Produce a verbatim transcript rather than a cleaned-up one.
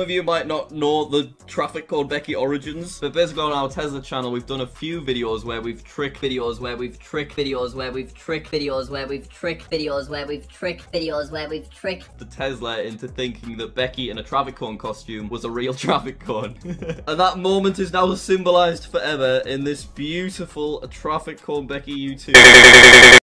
of you might not know the Traffic Cone Becky origins, but basically on our Tesla channel, we've done a few videos where we've tricked videos, where we've tricked videos, where we've tricked videos, where we've tricked videos, where we've tricked videos, where we've tricked the Tesla into thinking that Becky in a traffic cone costume was a real traffic cone. And that moment is now symbolized forever in this beautiful Traffic Cone Becky YouTube.